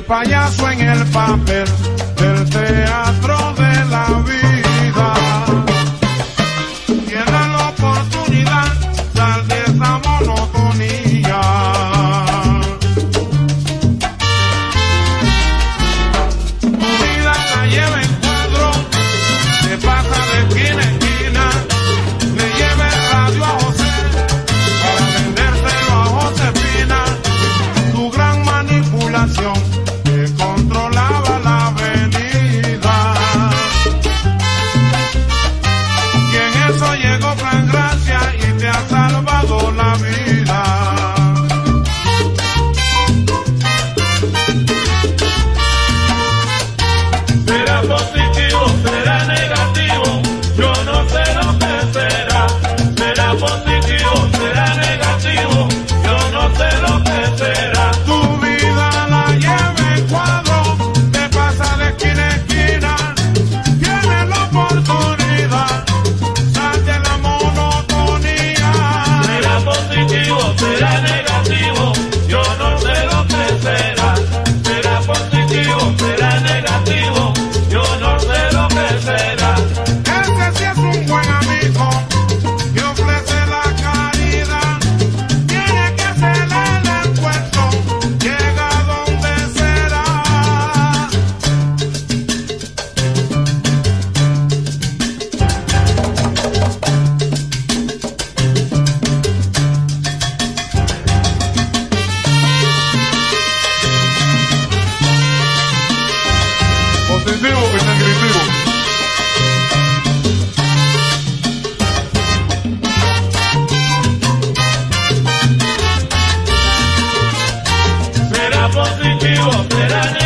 payaso en el papel del teatro de la vida. Tiene la oportunidad de salir de esa monotonía. Tu vida la lleva en cuadro, te pasa de esquina a esquina, le lleva el radio a José para vendérselo a Josefina. Tu gran manipulación que controlaba la avenida. Y en eso llegó Fran Gracia y te ha salvado la vida. Será positivo, será negativo, yo no sé lo que será. Será positivo, será negativo, yo no sé lo que será. Tu vida la lleva en cuadro, te pasa de esquina a esquina, tienes la oportunidad, sal de la monotonía. Será positivo, será negativo, yo no sé lo que será. Será positivo, será negativo, yo no sé lo que será. Ese sí es un buen amigo que ofrece la caridad, tiene que hacerle el esfuerzo, llega donde será. Positivo y negativo. Será positivo, será negativo.